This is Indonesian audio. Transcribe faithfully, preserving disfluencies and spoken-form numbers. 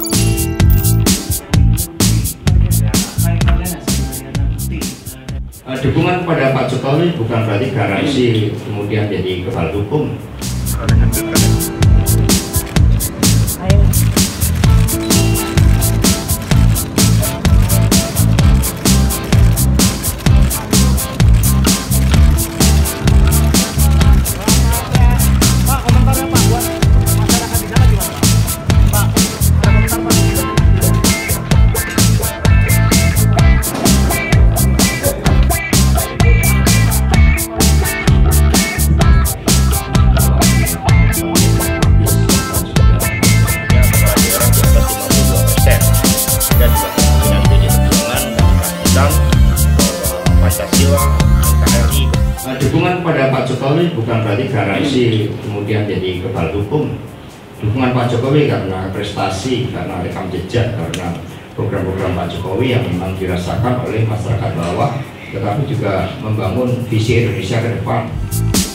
Dukungan kepada Pak Jokowi bukan berarti garansi kemudian jadi kebal hukum. Dukungan kepada Pak Jokowi bukan berarti garansi kemudian jadi kebal hukum. Dukungan Pak Jokowi karena prestasi, karena rekam jejak, karena program-program Pak Jokowi yang memang dirasakan oleh masyarakat bawah, tetapi juga membangun visi Indonesia ke depan.